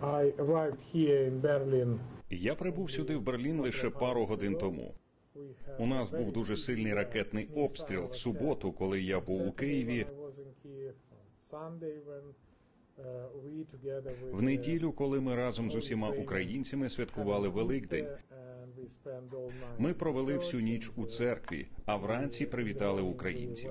Я прибув сюди, в Берлін, лише пару годин тому. У нас був дуже сильний ракетний обстріл в суботу, коли я був у Києві. В неділю, коли ми разом з усіма українцями святкували Великдень. Ми провели всю ніч у церкві, а вранці привітали українців.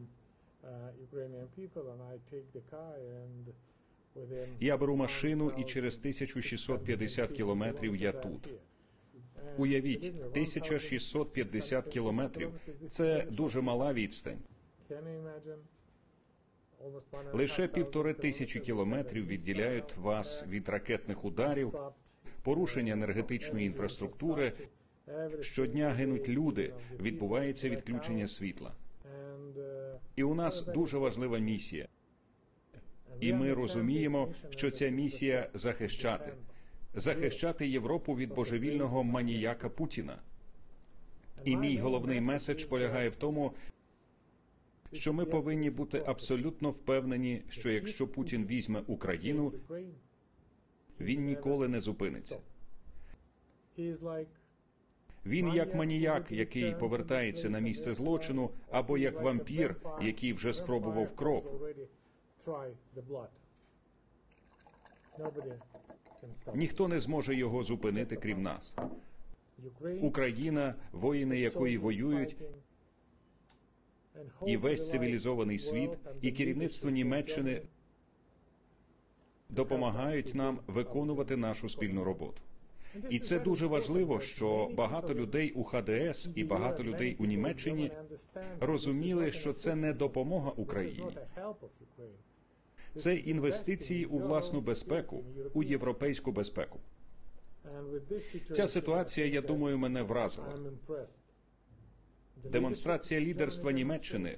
Я беру машину, і через 1650 кілометрів я тут. Уявіть, 1650 кілометрів – це дуже мала відстань. Лише 1500 кілометрів відділяють вас від ракетних ударів, порушення енергетичної інфраструктури. Щодня гинуть люди, відбувається відключення світла. І у нас дуже важлива місія. І ми розуміємо, що ця місія – захищати Європу від божевільного маніяка Путіна. І мій головний меседж полягає в тому, що ми повинні бути абсолютно впевнені, що якщо Путін візьме Україну, він ніколи не зупиниться. Він як маніяк, який повертається на місце злочину, або як вампір, який вже спробував кров. Ніхто не зможе його зупинити, крім нас. Україна, воїни якої воюють, і весь цивілізований світ, і керівництво Німеччини допомагають нам виконувати нашу спільну роботу. І це дуже важливо, що багато людей у ХДС і багато людей у Німеччині розуміли, що це не допомога Україні. Це інвестиції у власну безпеку, у європейську безпеку. Ця ситуація, я думаю, мене вразила. Демонстрація лідерства Німеччини,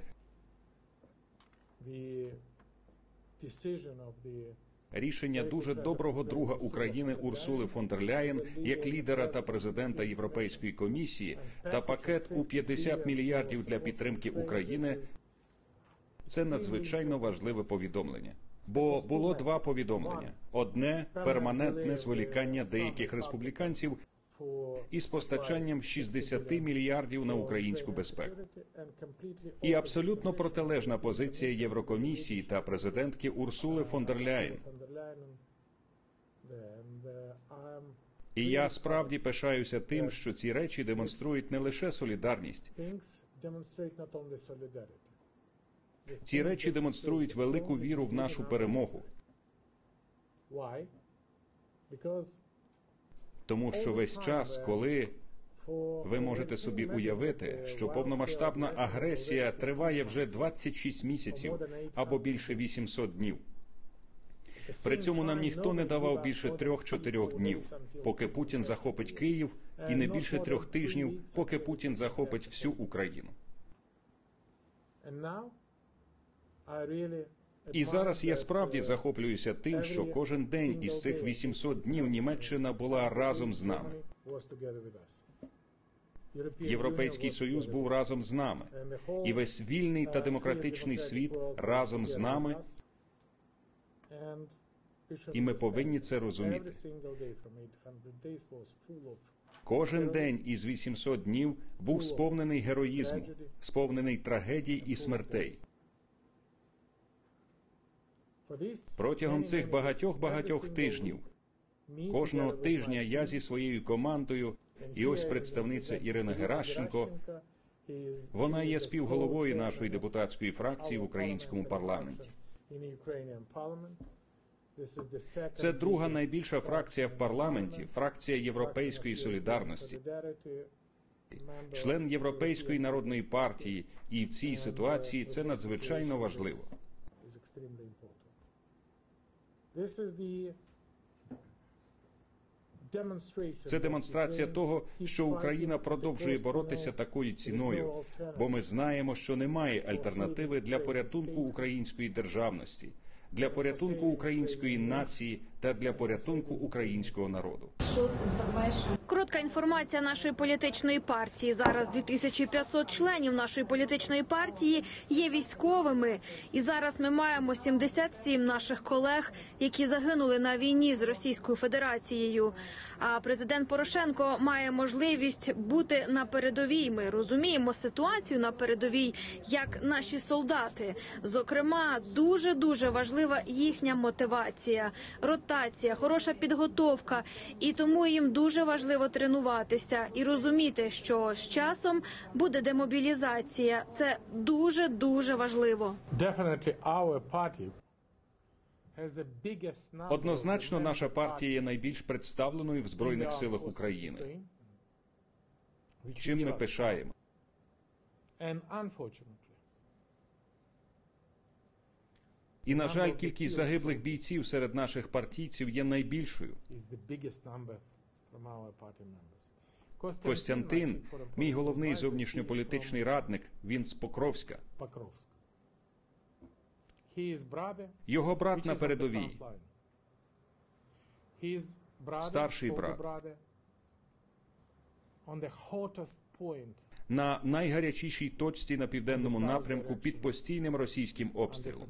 рішення дуже доброго друга України Урсули фон дер Ляєн як лідера та президента Європейської комісії та пакет у 50 мільярдів для підтримки України – це надзвичайно важливе повідомлення. Бо було два повідомлення. Одне – перманентне зволікання деяких республіканців із постачанням 60 мільярдів на українську безпеку. І абсолютно протилежна позиція Єврокомісії та президентки Урсули фон дер Ляєн. І я справді пишаюся тим, що ці речі демонструють не лише солідарність. Ці речі демонструють велику віру в нашу перемогу. Тому що весь час, коли ви можете собі уявити, що повномасштабна агресія триває вже 26 місяців або більше 800 днів. При цьому нам ніхто не давав більше 3-4 днів, поки Путін захопить Київ, і не більше 3 тижнів, поки Путін захопить всю Україну. І зараз я справді захоплююся тим, що кожен день із цих 800 днів Німеччина була разом з нами. Європейський Союз був разом з нами. І весь вільний та демократичний світ разом з нами. І ми повинні це розуміти. Кожен день із 800 днів був сповнений героїзму, сповнений трагедій і смертей. Протягом цих багатьох тижнів, кожного тижня я зі своєю командою, і ось представниця Ірина Геращенко, вона є співголовою нашої депутатської фракції в українському парламенті. Це друга найбільша фракція в парламенті, фракція Європейської солідарності, член Європейської народної партії, і в цій ситуації це надзвичайно важливо. Це демонстрація того, що Україна продовжує боротися такою ціною, бо ми знаємо, що немає альтернативи для порятунку української державності, для порятунку української нації та для порятунку українського народу. Коротка інформація нашої політичної партії. Зараз 2500 членів нашої політичної партії є військовими. І зараз ми маємо 77 наших колег, які загинули на війні з Російською Федерацією. А президент Порошенко має можливість бути на передовій. Ми розуміємо ситуацію на передовій, як наші солдати. Зокрема, дуже важлива їхня мотивація, ротація, хороша підготовка. І тому їм дуже важливо тренуватися і розуміти, що з часом буде демобілізація. Це дуже важливо. Однозначно, наша партія є найбільш представленою в Збройних силах України. Чим ми пишаємо. І, на жаль, кількість загиблих бійців серед наших партійців є найбільшою. Костянтин, мій головний зовнішньополітичний радник, він з Покровська. Його брат на передовій. Старший брат. На найгарячішій точці на південному напрямку під постійним російським обстрілом.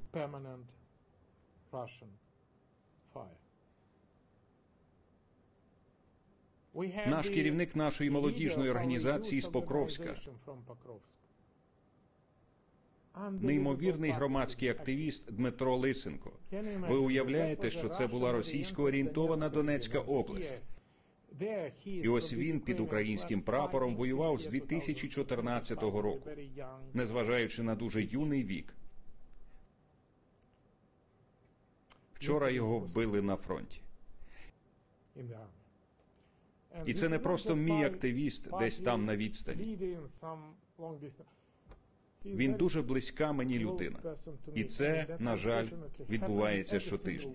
Наш керівник нашої молодіжної організації з Покровська. Неймовірний громадський активіст Дмитро Лисенко. Ви уявляєте, що це була російсько-орієнтована Донецька область? І ось він під українським прапором воював з 2014 року, незважаючи на дуже юний вік. Вчора його вбили на фронті. І це не просто мій активіст десь там на відстані. Він дуже близька мені людина. І це, на жаль, відбувається щотижня.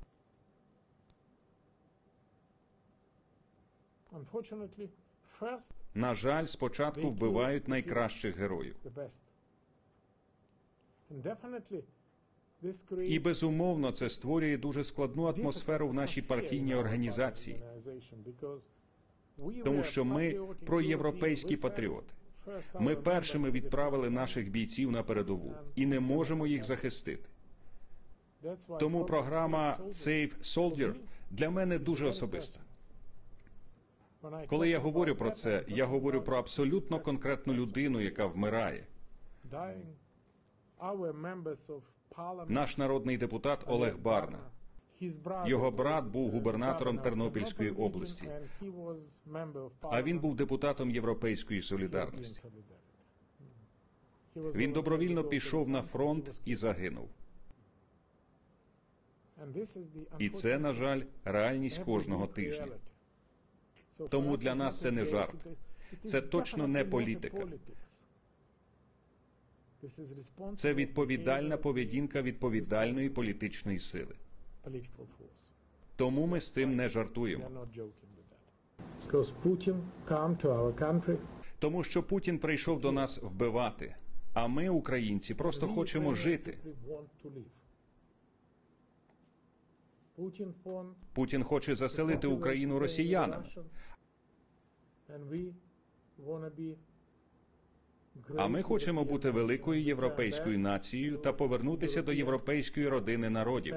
На жаль, спочатку вбивають найкращих героїв. І, безумовно, це створює дуже складну атмосферу в нашій партійній організації. Тому що ми проєвропейські патріоти. Ми першими відправили наших бійців на передову і не можемо їх захистити. Тому програма Save Soldier для мене дуже особиста. Коли я говорю про це, я говорю про абсолютно конкретну людину, яка вмирає. Наш народний депутат Олег Барна. Його брат був губернатором Тернопільської області, а він був депутатом Європейської солідарності. Він добровільно пішов на фронт і загинув. І це, на жаль, реальність кожного тижня. Тому для нас це не жарт. Це точно не політика. Це відповідальна поведінка відповідальної політичної сили. Тому ми з цим не жартуємо. Тому що Путін прийшов до нас вбивати, а ми, українці, просто хочемо жити. Путін хоче заселити Україну росіянами. А ми хочемо бути великою європейською нацією та повернутися до європейської родини народів.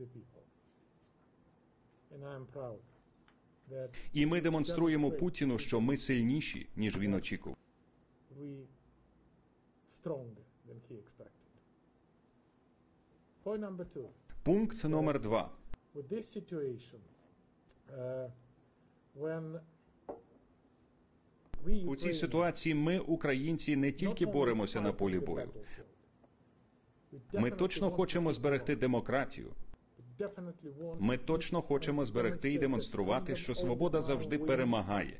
І ми демонструємо Путіну, що ми сильніші, ніж він очікував. Пункт номер 2. У цій ситуації ми, українці, не тільки боремося на полі бою. Ми точно хочемо зберегти демократію. Ми точно хочемо зберегти і демонструвати, що свобода завжди перемагає.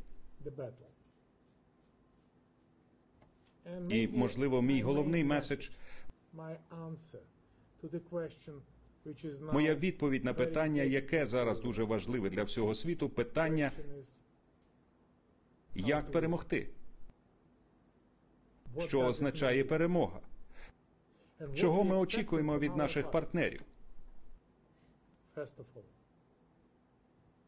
І, можливо, мій головний меседж – моя відповідь на питання, яке зараз дуже важливе для всього світу, питання «Як перемогти?». Що означає перемога? Чого ми очікуємо від наших партнерів?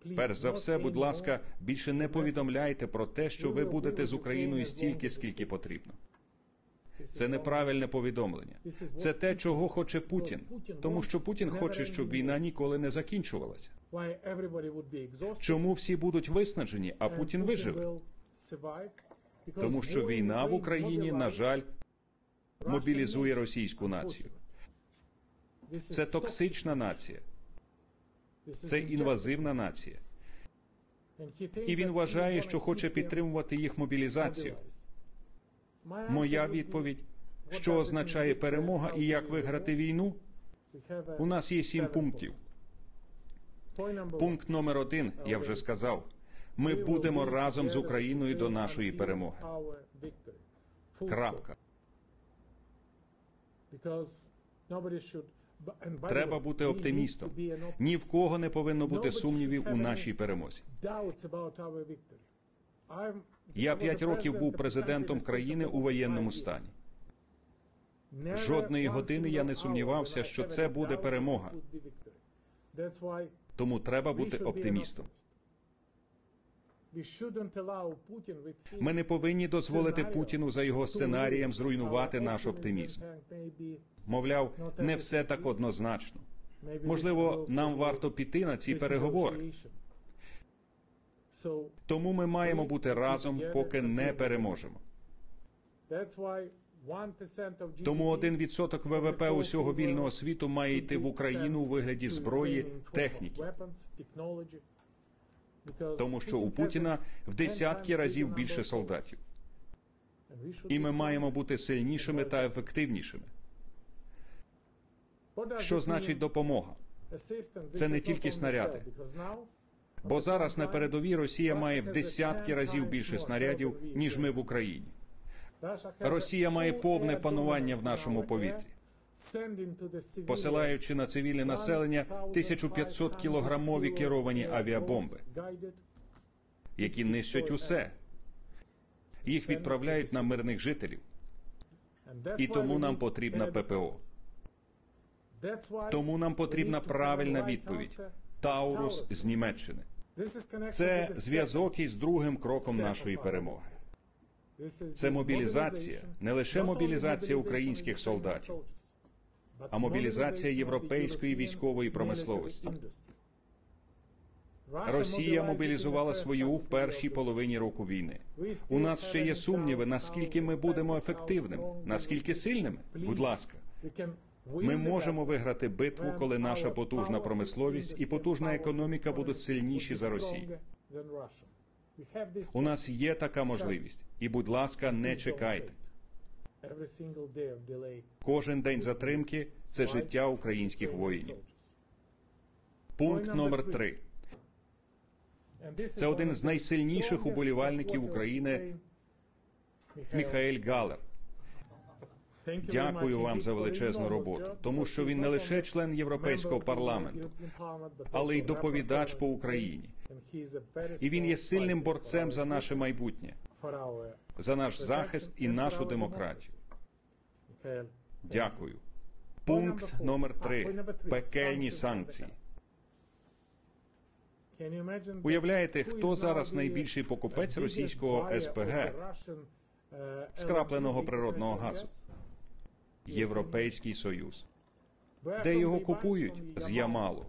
Перш за все, будь ласка, більше не повідомляйте про те, що ви будете з Україною стільки, скільки потрібно. Це неправильне повідомлення. Це те, чого хоче Путін. Тому що Путін хоче, щоб війна ніколи не закінчувалася. Чому всі будуть виснажені, а Путін виживе? Тому що війна в Україні, на жаль, мобілізує російську націю. Це токсична нація. Це інвазивна нація. І він вважає, що хоче підтримувати їх мобілізацію. Моя відповідь, що означає перемога і як виграти війну? У нас є 7 пунктів. Пункт номер 1, я вже сказав. Ми будемо разом з Україною до нашої перемоги. Крапка. Треба бути оптимістом. Ні в кого не повинно бути сумнівів у нашій перемозі. Я 5 років був президентом країни у воєнному стані. Жодної години я не сумнівався, що це буде перемога. Тому треба бути оптимістом. Ми не повинні дозволити Путіну за його сценарієм зруйнувати наш оптимізм. Мовляв, не все так однозначно. Можливо, нам варто піти на ці переговори. Тому ми маємо бути разом, поки не переможемо. Тому 1% ВВП усього вільного світу має йти в Україну у вигляді зброї, техніки. Тому що у Путіна в десятки разів більше солдатів. І ми маємо бути сильнішими та ефективнішими. Що значить допомога? Це не тільки снаряди. Бо зараз на передовій Росія має в десятки разів більше снарядів, ніж ми в Україні. Росія має повне панування в нашому повітрі, посилаючи на цивільне населення 1500-кілограмові керовані авіабомби, які нищать усе. Їх відправляють на мирних жителів. І тому нам потрібна ППО. Тому нам потрібна правильна відповідь – Таурус з Німеччини. Це зв'язок із другим кроком нашої перемоги. Це мобілізація, не лише мобілізація українських солдатів, а мобілізація європейської військової промисловості. Росія мобілізувала свою в першій половині року війни. У нас ще є сумніви, наскільки ми будемо ефективними, наскільки сильними. Будь ласка, ми можемо виграти битву, коли наша потужна промисловість і потужна економіка будуть сильніші за Росію. У нас є така можливість. І, будь ласка, не чекайте. Кожен день затримки – це життя українських воїнів. Пункт номер 3. Це один з найсильніших уболівальників України Міхаель Галер. Дякую вам за величезну роботу, тому що він не лише член Європейського парламенту, але й доповідач по Україні. І він є сильним борцем за наше майбутнє, за наш захист і нашу демократію. Дякую. Пункт номер 3. Пекельні санкції. Уявляєте, хто зараз найбільший покупець російського СПГ, скрапленого природного газу? Європейський Союз. Де його купують? З Ямалу.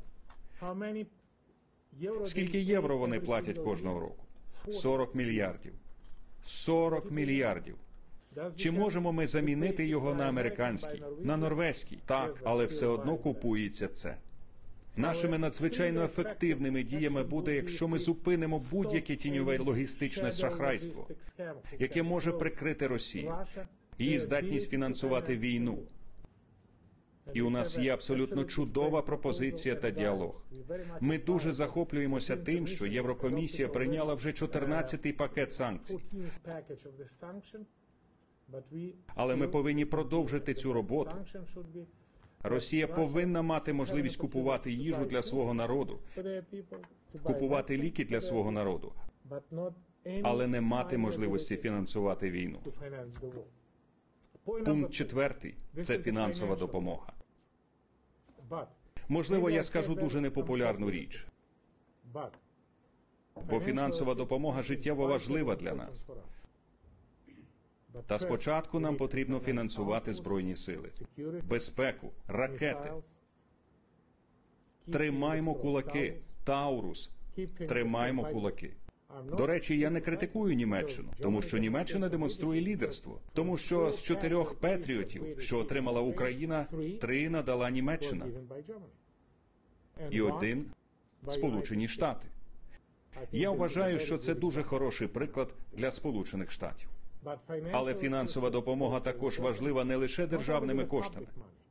Скільки євро вони платять кожного року? 40 мільярдів. 40 мільярдів. Чи можемо ми замінити його на американський, на норвезький? Так, але все одно купується це. Нашими надзвичайно ефективними діями буде, якщо ми зупинимо будь-яке тіньове логістичне шахрайство, яке може прикрити Росію, її здатність фінансувати війну. І у нас є абсолютно чудова пропозиція та діалог. Ми дуже захоплюємося тим, що Єврокомісія прийняла вже 14-й пакет санкцій. Але ми повинні продовжити цю роботу. Росія повинна мати можливість купувати їжу для свого народу, купувати ліки для свого народу, але не мати можливості фінансувати війну. Пункт 4 – це фінансова допомога. Можливо, я скажу дуже непопулярну річ. бо фінансова допомога життєво важлива для нас. Та спочатку нам потрібно фінансувати Збройні сили, безпеку, ракети. Тримаймо кулаки, Таурус, тримаймо кулаки. До речі, я не критикую Німеччину, тому що Німеччина демонструє лідерство. Тому що з 4 Петріотів, що отримала Україна, 3 надала Німеччина. І 1 – Сполучені Штати. Я вважаю, що це дуже хороший приклад для Сполучених Штатів. Але фінансова допомога також важлива не лише державними коштами.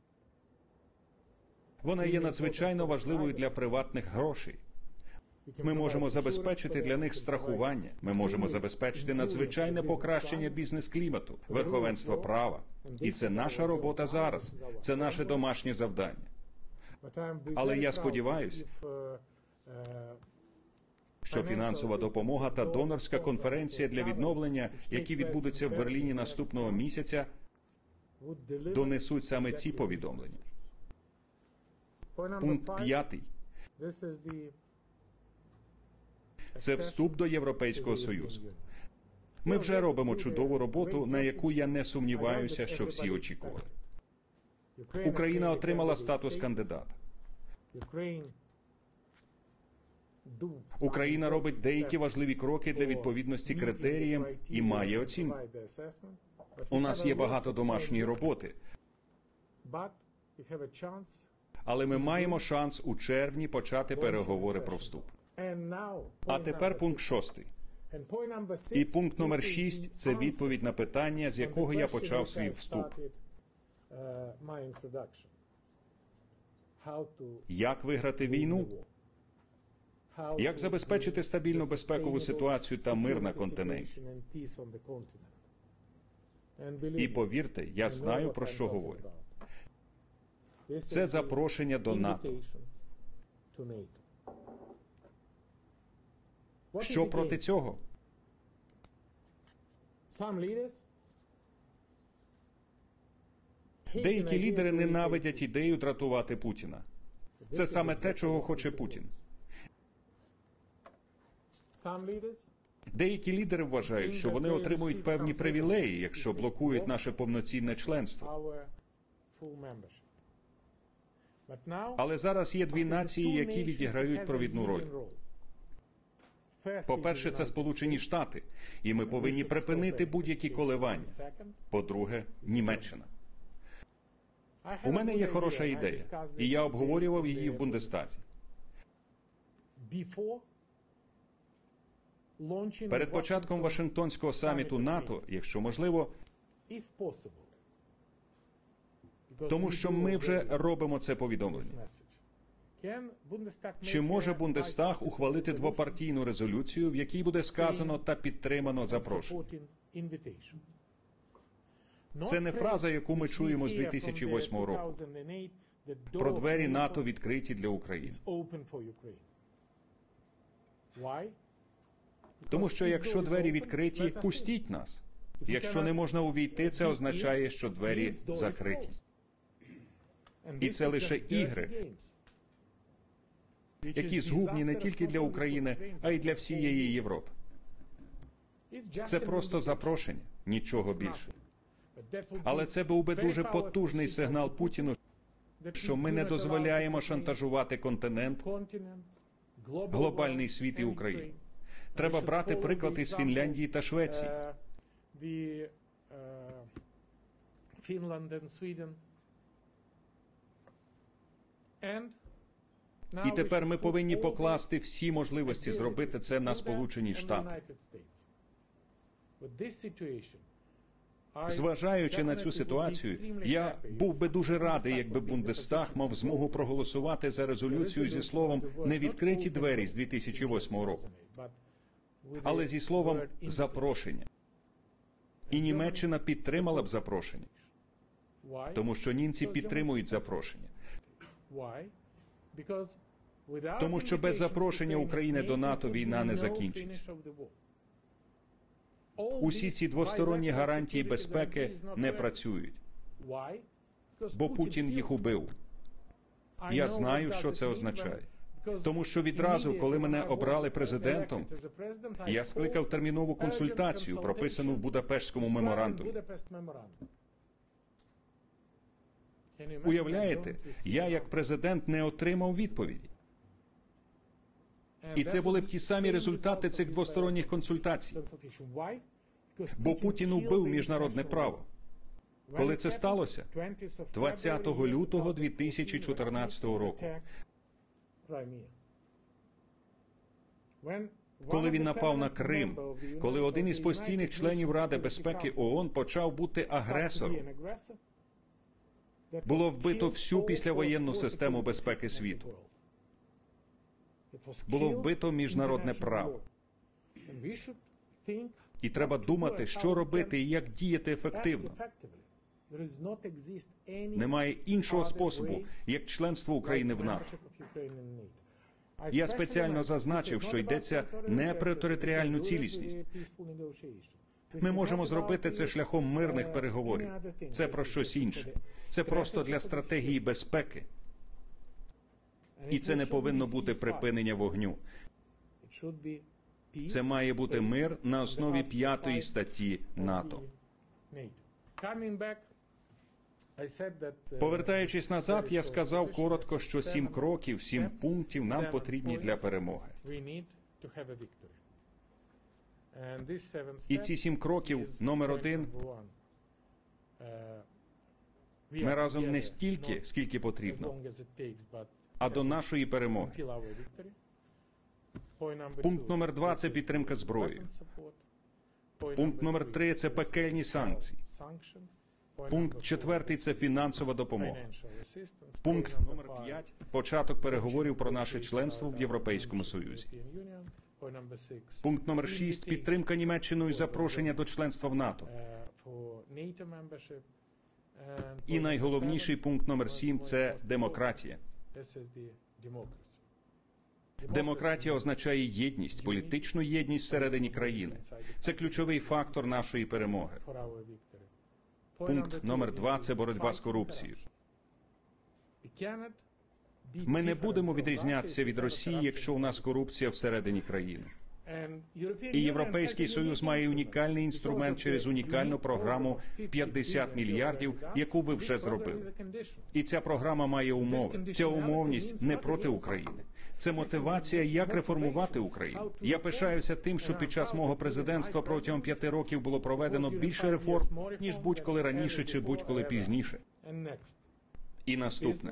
Вона є надзвичайно важливою для приватних грошей. Ми можемо забезпечити для них страхування, ми можемо забезпечити надзвичайне покращення бізнес-клімату, верховенства права. І це наша робота зараз, це наше домашнє завдання. Але я сподіваюся, що фінансова допомога та донорська конференція для відновлення, які відбудуться в Берліні наступного місяця, донесуть саме ці повідомлення. Пункт 5. Це вступ до Європейського Союзу. Ми вже робимо чудову роботу, на яку я не сумніваюся, що всі очікували. Україна отримала статус кандидата. Україна робить деякі важливі кроки для відповідності критеріям і має оцінку. У нас є багато домашньої роботи, але ми маємо шанс у червні почати переговори про вступ. А тепер пункт 6. І пункт номер 6 – це відповідь на питання, з якого я почав свій вступ. Як виграти війну? Як забезпечити стабільну безпекову ситуацію та мир на континенті? І повірте, я знаю, про що говорю. Це запрошення до НАТО. Що проти цього? Деякі лідери ненавидять ідею дратувати Путіна. Це саме те, чого хоче Путін. Деякі лідери вважають, що вони отримують певні привілеї, якщо блокують наше повноцінне членство. Але зараз є 2 нації, які відіграють провідну роль. По-перше, це Сполучені Штати, і ми повинні припинити будь-які коливання. По-друге, Німеччина. У мене є хороша ідея, і я обговорював її в Бундестазі. Перед початком Вашингтонського саміту НАТО, якщо можливо, тому що ми вже робимо це повідомлення. Чи може Бундестаг ухвалити двопартійну резолюцію, в якій буде сказано та підтримано запрошення? Це не фраза, яку ми чуємо з 2008 року. Про двері НАТО відкриті для України. Тому що якщо двері відкриті, пустіть нас. Якщо не можна увійти, це означає, що двері закриті. І це лише ігри, які згубні не тільки для України, а й для всієї Європи. Це просто запрошення, нічого більше. Але це був би дуже потужний сигнал Путіну, що ми не дозволяємо шантажувати континент, глобальний світ і Україну. Треба брати приклад із Фінляндії та Швеції. І тепер ми повинні покласти всі можливості зробити це на Сполучені Штати. Зважаючи на цю ситуацію, я був би дуже радий, якби Бундестаг мав змогу проголосувати за резолюцію зі словом «не відкриті двері» з 2008 року, але зі словом «запрошення». І Німеччина підтримала б запрошення, тому що німці підтримують запрошення. Тому що без запрошення України до НАТО війна не закінчиться. Усі ці двосторонні гарантії безпеки не працюють, бо Путін їх убив. Я знаю, що це означає. Тому що відразу, коли мене обрали президентом, я скликав термінову консультацію, прописану в Будапештському меморандумі. Уявляєте, я як президент не отримав відповіді. І це були б ті самі результати цих двосторонніх консультацій. Бо Путін вбив міжнародне право. Коли це сталося? 20 лютого 2014 року. Коли він напав на Крим, коли один із постійних членів Ради безпеки ООН почав бути агресором, було вбито всю післявоєнну систему безпеки світу. Було вбито міжнародне право. І треба думати, що робити і як діяти ефективно. Немає іншого способу, як членство України в НАТО. Я спеціально зазначив, що йдеться не про територіальну цілісність. Ми можемо зробити це шляхом мирних переговорів. Це про щось інше. Це просто для стратегії безпеки. І це не повинно бути припинення вогню. Це має бути мир на основі 5 статті НАТО. Повертаючись назад, я сказав коротко, що 7 кроків, 7 пунктів нам потрібні для перемоги. І ці 7 кроків, номер 1, ми разом не стільки, скільки потрібно, а до нашої перемоги. Пункт номер 2 – це підтримка зброєю. Пункт номер 3 – це пекельні санкції. Пункт 4 – це фінансова допомога. Пункт номер 5 – початок переговорів про наше членство в Європейському Союзі. Пункт номер 6 – підтримка Німеччиною запрошення до членства в НАТО. І найголовніший пункт номер 7 – це демократія. Демократія означає єдність, політичну єдність всередині країни. Це ключовий фактор нашої перемоги. Пункт номер 2 – це боротьба з корупцією. Ми не будемо відрізнятися від Росії, якщо у нас корупція всередині країни. І Європейський Союз має унікальний інструмент через унікальну програму в 50 мільярдів, яку ви вже зробили. І ця програма має умови. Ця умовність не проти України. Це мотивація, як реформувати Україну. Я пишаюся тим, що під час мого президентства протягом 5 років було проведено більше реформ, ніж будь-коли раніше чи будь-коли пізніше. І наступне.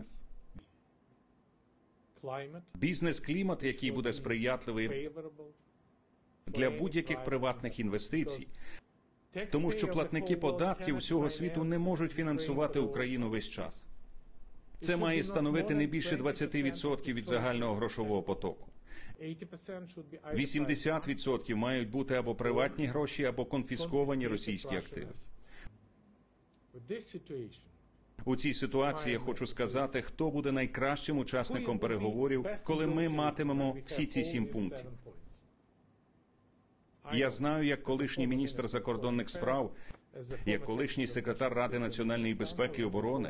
Бізнес-клімат, який буде сприятливий для будь-яких приватних інвестицій. Тому що платники податків усього світу не можуть фінансувати Україну весь час. Це має становити не більше 20% від загального грошового потоку. 80% мають бути або приватні гроші, або конфісковані російські активи. У цій ситуації я хочу сказати, хто буде найкращим учасником переговорів, коли ми матимемо всі ці 7 пунктів. Я знаю, як колишній міністр закордонних справ, як колишній секретар Ради національної безпеки і оборони,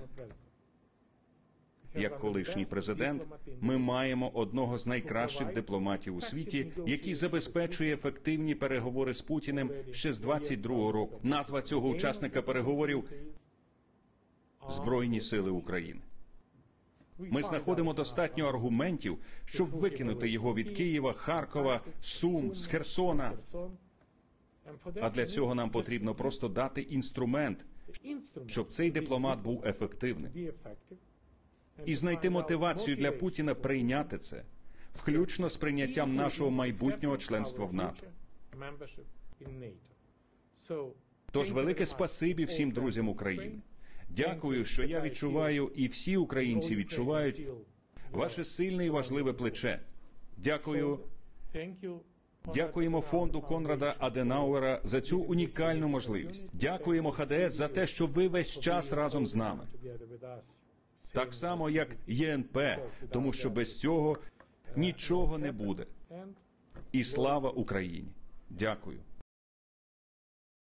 як колишній президент, ми маємо одного з найкращих дипломатів у світі, який забезпечує ефективні переговори з Путіним ще з 22-го року. Назва цього учасника переговорів – Збройні сили України. Ми знаходимо достатньо аргументів, щоб викинути його від Києва, Харкова, Сум, з Херсона. А для цього нам потрібно просто дати інструмент, щоб цей дипломат був ефективним. І знайти мотивацію для Путіна прийняти це, включно з прийняттям нашого майбутнього членства в НАТО. Тож велике спасибі всім друзям України. Дякую, що я відчуваю, і всі українці відчувають ваше сильне і важливе плече. Дякую. Дякуємо фонду Конрада Аденауера за цю унікальну можливість. Дякуємо ХДС за те, що ви весь час разом з нами. Так само, як ЄНП, тому що без цього нічого не буде. І слава Україні! Дякую.